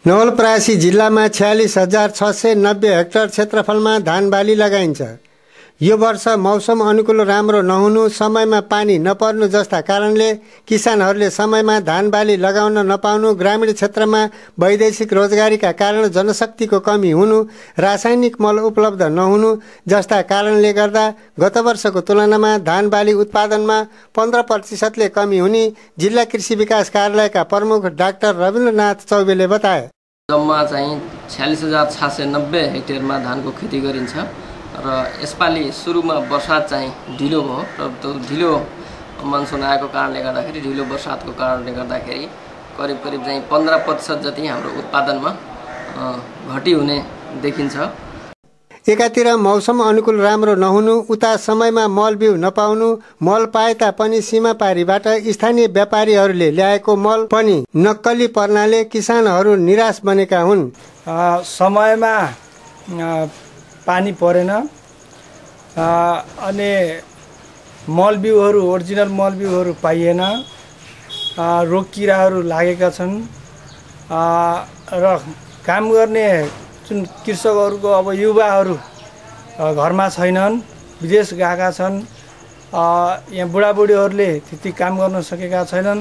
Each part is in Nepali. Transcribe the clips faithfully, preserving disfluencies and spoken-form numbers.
नवलपरासी जिल्लामा छयालिस हजार छ सय नब्बे हेक्टर क्षेत्रफलमा धान बाली लगाइन्छ। यो वर्ष मौसम अनुकूल राम्रो नहुनु, समयमा पानी नपर्नु जस्ता कारणले किसानहरूले समयमा धान बाली लगाउन नपाउनु, ग्रामीण क्षेत्रमा वैदेशिक रोजगारीका कारण जनशक्तिको कमी हुनु, रासायनिक मल उपलब्ध नहुनु जस्ता कारणले गर्दा गत वर्षको तुलनामा धान बाली उत्पादनमा पन्ध्र प्रतिशतले कमी हुने जिल्ला कृषि विकास कार्यालयका प्रमुख डाक्टर रविन्द्रनाथ चौबेले बताए। जम्मा चाहिँ छयालिस हजार छ सय नब्बे हेक्टेयरमा धानको खेती गरिन्छ र यसपालि सुरुमा वर्षात चाहिँ ढिलो भयो र त्यो ढिलो मनसुन आएको कारणले गर्दाखेरि ढिलो वर्षातको कारणले गर्दाखेरि करिब करिब चाहिँ पन्ध्र प्रतिशत जति हाम्रो उत्पादनमा घटी हुने देखिन्छ। एकातिर मौसम अनुकूल राम्रो नहुनु, उता समयमा मल बिउ नपाउनु, मल पाए तापनि सीमापारीबाट स्थानीय व्यापारीहरूले ल्याएको मल पनि नक्कली पर्नाले किसानहरू निराश बनेका हुन्। समयमा पानी परेन अनि मल बिउहरू ओरिजिनल मल बिउहरू पाइएन, रोग किराहरू लागेका छन् र काम गर्ने जुन कृषकहरूको अब युवाहरू घरमा छैनन्, विदेश गएका छन्, यहाँ बुढाबुढीहरूले त्यति काम गर्न सकेका छैनन्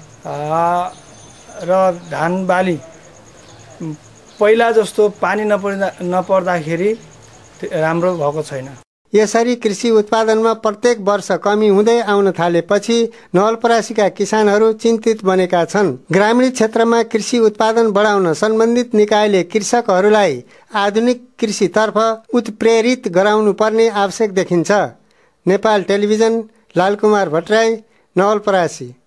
र धान बाली पहिला जस्तो पानी नपर्दा नपर्दाखेरि राम्रो भएको छैन। यसरी कृषि उत्पादनमा प्रत्येक वर्ष कमी हुँदै आउन थालेपछि नवलपरासीका किसानहरू चिन्तित बनेका छन्। ग्रामीण क्षेत्रमा कृषि उत्पादन बढाउन सम्बन्धित निकायले कृषकहरूलाई आधुनिक कृषितर्फ उत्प्रेरित गराउनु पर्ने आवश्यक देखिन्छ। नेपाल टेलिभिजन, लालकुमार भट्टराई, नवलपरासी।